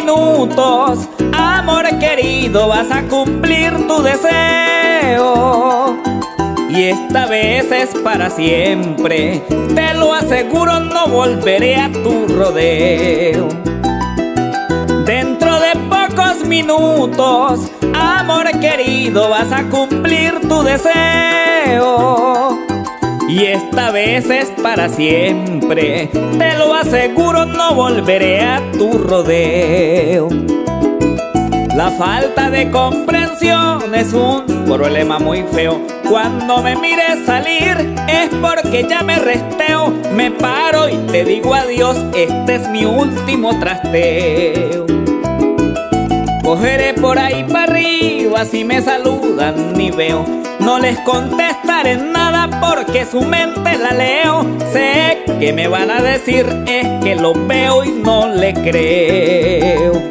minutos, amor querido, vas a cumplir tu deseo. Y esta vez es para siempre, te lo aseguro, no volveré a tu rodeo. Dentro de pocos minutos, amor querido, vas a cumplir tu deseo. Y esta vez es para siempre, te lo aseguro, no volveré a tu rodeo. La falta de comprensión es un problema muy feo. Cuando me mires salir es porque ya me resteo. Me paro y te digo adiós, este es mi último trasteo. Cogeré por ahí para arriba, si me saludan ni veo. No les contestaré nada porque su mente la leo. Sé que me van a decir es que lo veo y no le creo.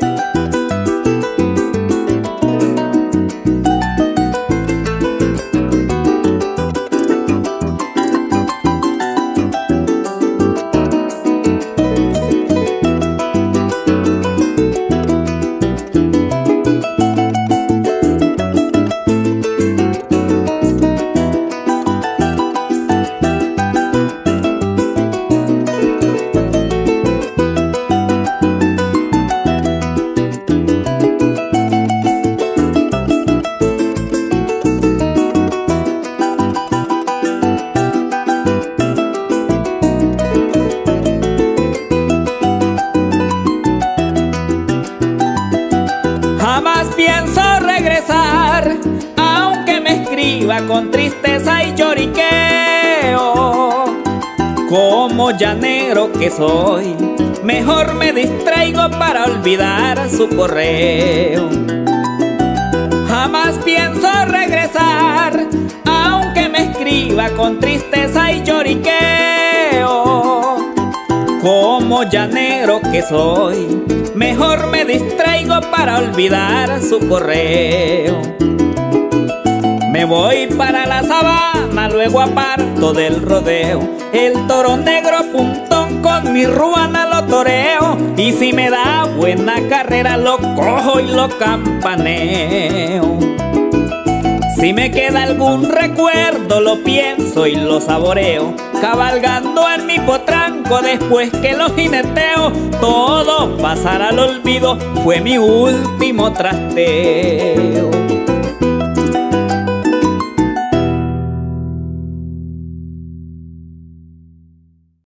Jamás pienso regresar, aunque me escriba con tristeza y lloriqueo. Como llanero que soy, mejor me distraigo para olvidar su correo. Jamás pienso regresar, aunque me escriba con tristeza y lloriqueo. Como llanero que soy, mejor me distraigo para olvidar su correo. Me voy para la sabana, luego aparto del rodeo. El toro negro puntón con mi ruana lo toreo. Y si me da buena carrera lo cojo y lo campaneo. Si me queda algún recuerdo lo pienso y lo saboreo. Cabalgando en mi potranco después que lo jineteo. Todo pasará al olvido, fue mi último trasteo.